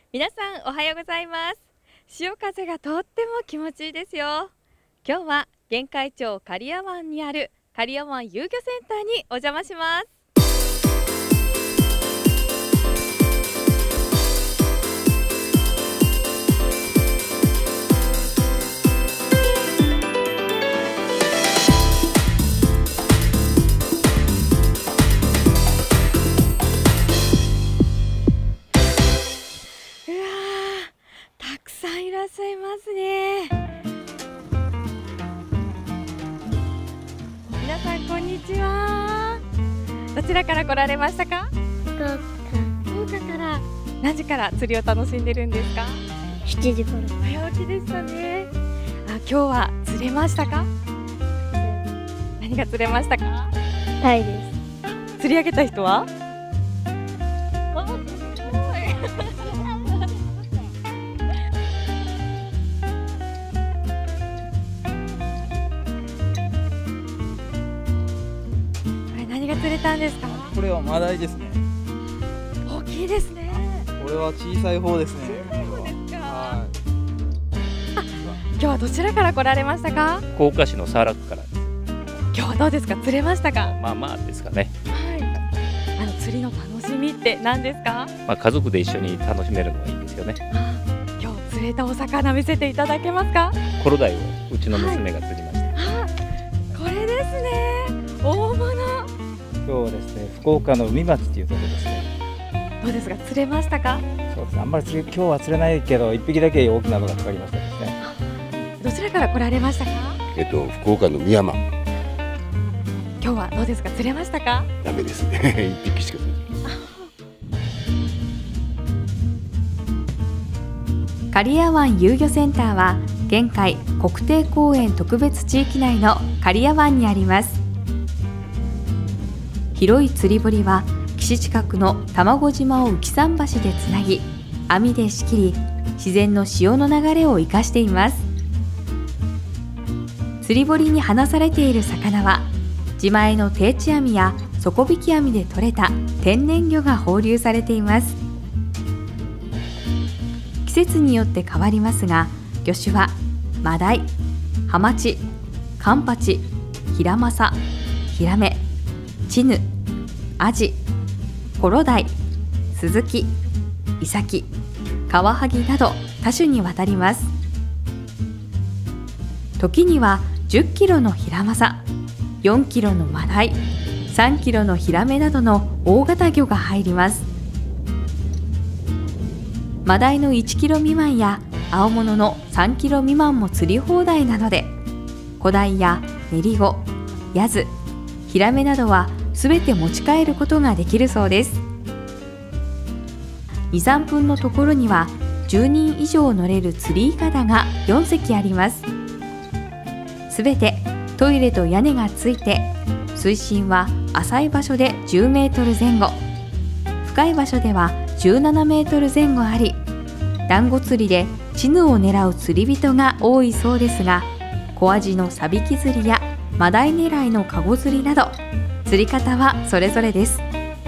皆さんおはようございます。潮風がとっても気持ちいいですよ。今日は玄海町刈谷湾にある刈谷湾遊漁センターにお邪魔します。たくさんいらっしゃいますね。皆さんこんにちは。どちらから来られましたか？福岡から。何時から釣りを楽しんでるんですか？7時から。早起きでしたね。今日は釣れましたか？何が釣れましたか？ タイです。 釣り上げた人は？何が釣れたんですか？ これはマダイですね。 大きいですね。 これは小さい方ですね。 はい。今日はどちらから来られましたか？ 福岡市の佐良区から。 今日はどうですか？釣れましたか？ まあまあですかね。 はい。釣りの楽しみって何ですか？ 家族で一緒に楽しめるのがいいですよね。 今日釣れたお魚見せていただけますか？ コロダイをうちの娘が釣りました。 これですね。大物。 今日はですね、福岡の海町っていうところですね。 どうですか？釣れましたか？ そうですね。あんまり今日は釣れないけど、一匹だけ大きなのがかかりましたですね。 どちらから来られましたか？ 福岡の美山。 今日はどうですか？釣れましたか？ ダメですね。一匹しか釣れない。 刈谷湾遊漁センターは玄海国定公園特別地域内の刈谷湾にあります。広い釣り堀は岸近くの卵島を浮桟橋でつなぎ、網で仕切り、自然の潮の流れを生かしています。釣り堀に放されている魚は自前の定置網や底引き網で取れた天然魚が放流されています。季節によって変わりますが、魚種はマダイ、ハマチ、カンパチ、ヒラマサ、ヒラメ、チヌ、アジ、コロダイ、スズキ、イサキ、カワハギなど多種にわたります。時には10キロのヒラマサ、4キロのマダイ、3キロのヒラメなどの大型魚が入ります。マダイの1キロ未満や青物の3キロ未満も釣り放題なので、小鯛や練り子、ヤズ、ヒラメなどはすべて持ち帰ることができるそうです。2、3分のところには10人以上乗れる釣りいかだが4隻あります。すべてトイレと屋根がついて、水深は浅い場所で10メートル前後、深い場所では17メートル前後あり、団子釣りでチヌを狙う釣り人が多いそうですが、小アジのサビキ釣りやマダイ狙いのカゴ釣りなど釣り方はそれぞれです。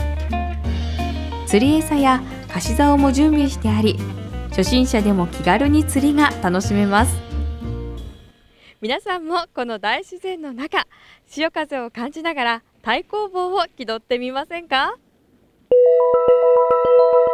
釣り餌や貸し竿も準備してあり、初心者でも気軽に釣りが楽しめます。 皆さんもこの大自然の中、潮風を感じながら太鼓棒を気取ってみませんか？